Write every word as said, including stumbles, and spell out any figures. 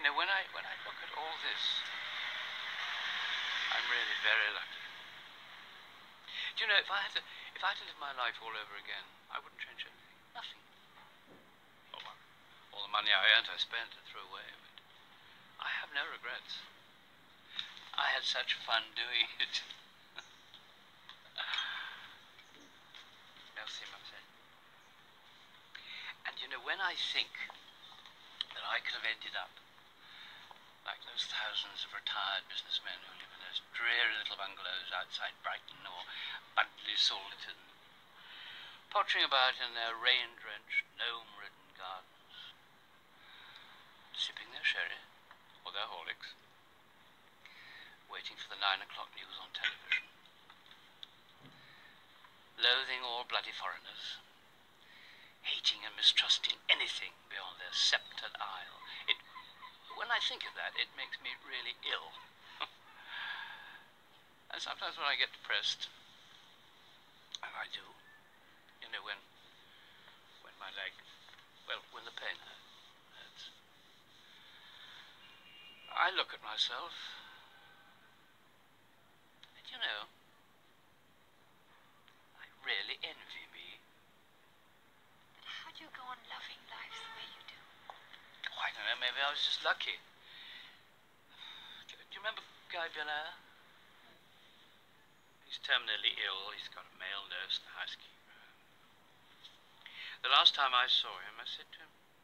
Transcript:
know, when I when I look at all this, I'm really very lucky. Do you know, if I had to if I had to live my life all over again, I wouldn't change anything. Nothing. Oh, well, all the money I earned, I spent and threw away. But I have no regrets. I had such fun doing it. Merci, Marcel. And you know, when I think that I could have ended up like those thousands of retired businessmen who live in those dreary little bungalows outside Brighton or Budley Salterton, pottering about in their rain-drenched, gnome-ridden gardens, sipping their sherry or their Horlicks, waiting for the nine o'clock news on television, loathing all bloody foreigners, hating and mistrusting anything beyond their sceptred isle. It, when I think of that, it makes me really ill. And sometimes when I get depressed, and I do, you know, when, when my leg, well, when the pain hurts, I look at myself, and you know, I really envy me. How do you go on loving life the way you do? Oh, I don't know, maybe I was just lucky. Do, do you remember Guy Belair? He's terminally ill, he's got a male nurse and a housekeeper. The last time I saw him, I said to him,